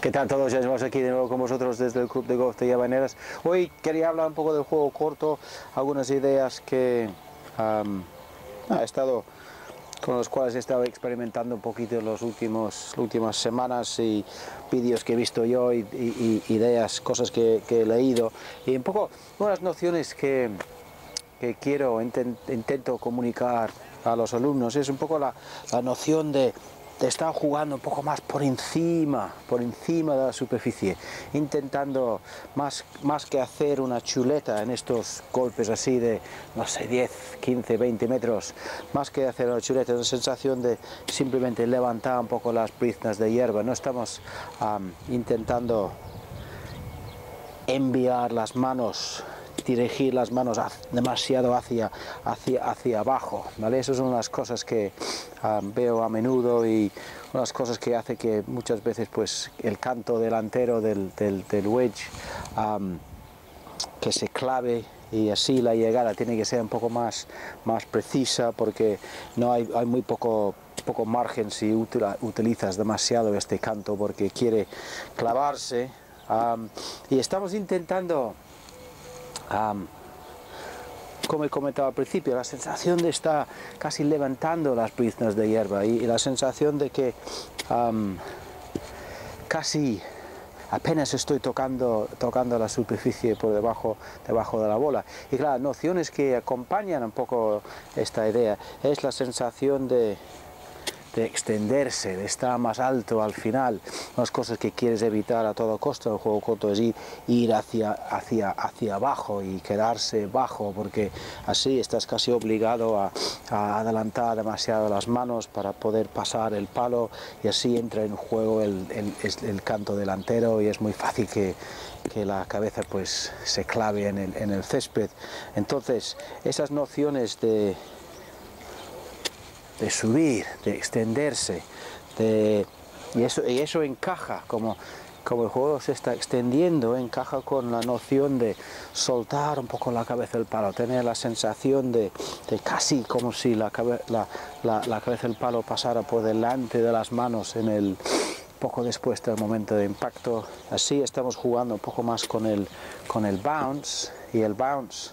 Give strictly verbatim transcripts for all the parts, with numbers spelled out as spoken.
¿Qué tal todos? Ya estamos aquí de nuevo con vosotros desde el Club de Golf de Llavaneras. Hoy quería hablar un poco del juego corto, algunas ideas que um, he estado, con los cuales he estado experimentando un poquito en las últimos, últimas semanas, y vídeos que he visto yo, y, y, y ideas, cosas que, que he leído, y un poco unas nociones que, que quiero, intent, intento comunicar a los alumnos. Es un poco la, la noción de de estar jugando un poco más por encima, por encima de la superficie, intentando más, más que hacer una chuleta en estos golpes así de, no sé, diez, quince, veinte metros, más que hacer una chuleta, una sensación de simplemente levantar un poco las briznas de hierba. No estamos um, intentando enviar las manos, dirigir las manos demasiado hacia, hacia, hacia abajo, ¿vale? Esas son las cosas que um, veo a menudo, y unas cosas que hace que muchas veces pues el canto delantero del, del, del wedge um, que se clave, y así la llegada tiene que ser un poco más, más precisa, porque no hay, hay muy poco, poco margen si utilizas demasiado este canto, porque quiere clavarse. Um, y estamos intentando, um, como he comentado al principio, la sensación de estar casi levantando las briznas de hierba, y, y la sensación de que um, casi apenas estoy tocando, tocando la superficie por debajo, debajo de la bola. Y claro, nociones que acompañan un poco esta idea es la sensación de de extenderse, de estar más alto al final. Unas cosas que quieres evitar a toda costa del juego corto es ir, ir hacia, hacia, hacia abajo y quedarse bajo, porque así estás casi obligado a, a adelantar demasiado las manos para poder pasar el palo, y así entra en juego el, el, el canto delantero, y es muy fácil que, que la cabeza pues se clave en el, en el césped. Entonces, esas nociones de de subir, de extenderse, de, y, eso, y eso encaja, como, como el juego se está extendiendo, encaja con la noción de soltar un poco la cabeza del palo, tener la sensación de, de casi como si la, la, la, la cabeza del palo pasara por delante de las manos en el poco después del momento de impacto. Así estamos jugando un poco más con el, con el bounce, y el bounce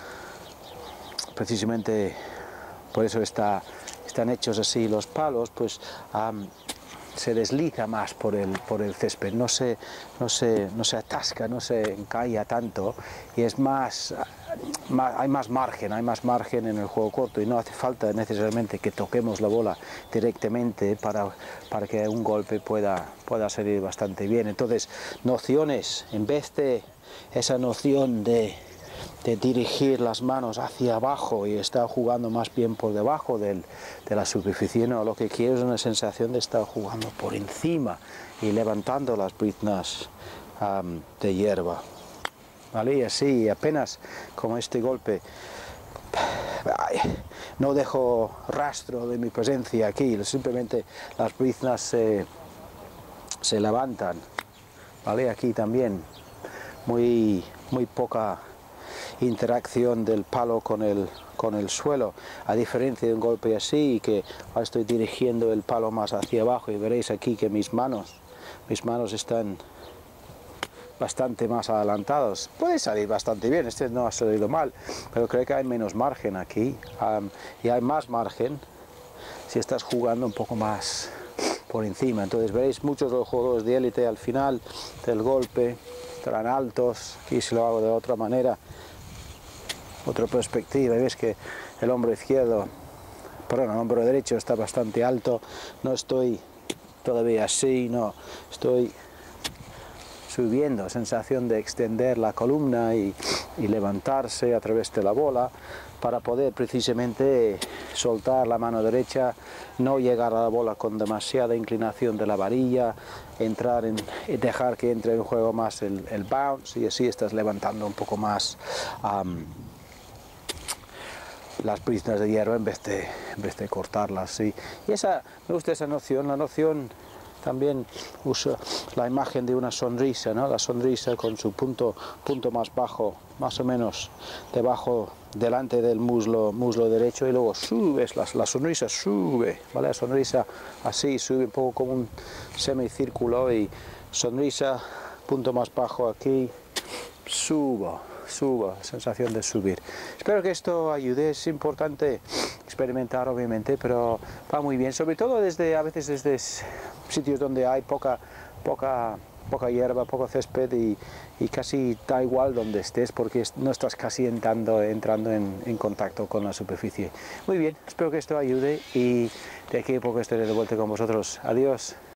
precisamente por eso está están hechos así los palos, pues um, se desliza más por el, por el césped, no se, no, se, no se atasca, no se encalla tanto, y es más, más, hay más margen, hay más margen en el juego corto, y no hace falta necesariamente que toquemos la bola directamente para, para que un golpe pueda, pueda salir bastante bien. Entonces, nociones, en vez de esa noción de de dirigir las manos hacia abajo y estar jugando más bien por debajo del, de la superficie, no, lo que quiero es una sensación de estar jugando por encima y levantando las briznas um, de hierba, ¿vale? Y así, apenas como este golpe, ay, no dejo rastro de mi presencia aquí, simplemente las briznas se, se levantan, ¿vale? Aquí también, muy, muy poca interacción del palo con el, con el suelo, a diferencia de un golpe así, que ahora estoy dirigiendo el palo más hacia abajo, y veréis aquí que mis manos, mis manos están bastante más adelantados. Puede salir bastante bien, este no ha salido mal, pero creo que hay menos margen aquí, um, y hay más margen si estás jugando un poco más por encima. Entonces veréis muchos de los jugadores de élite al final del golpe estarán altos. Aquí si lo hago de otra manera, otra perspectiva, y ves que el hombro izquierdo, perdón, el hombro derecho está bastante alto. No estoy todavía así, no, estoy subiendo, sensación de extender la columna y, y levantarse a través de la bola para poder precisamente soltar la mano derecha, no llegar a la bola con demasiada inclinación de la varilla, entrar en, dejar que entre en juego más el, el bounce, y así estás levantando un poco más um, las briznas de hierba en vez de, en vez de cortarlas, ¿sí? Y esa, me gusta esa noción, la noción también uso la imagen de una sonrisa, ¿no? La sonrisa con su punto, punto más bajo, más o menos debajo, delante del muslo, muslo derecho, y luego subes, la, la sonrisa sube, ¿vale? La sonrisa así sube un poco como un semicírculo, y sonrisa, punto más bajo aquí, subo, subo, sensación de subir. Espero que esto ayude, es importante experimentar obviamente, pero va muy bien, sobre todo desde, a veces desde sitios donde hay poca, poca, poca hierba, poco césped y, y casi da igual donde estés porque no estás casi entrando, entrando en, en contacto con la superficie. Muy bien, espero que esto ayude y de aquí a poco estaré de vuelta con vosotros. Adiós.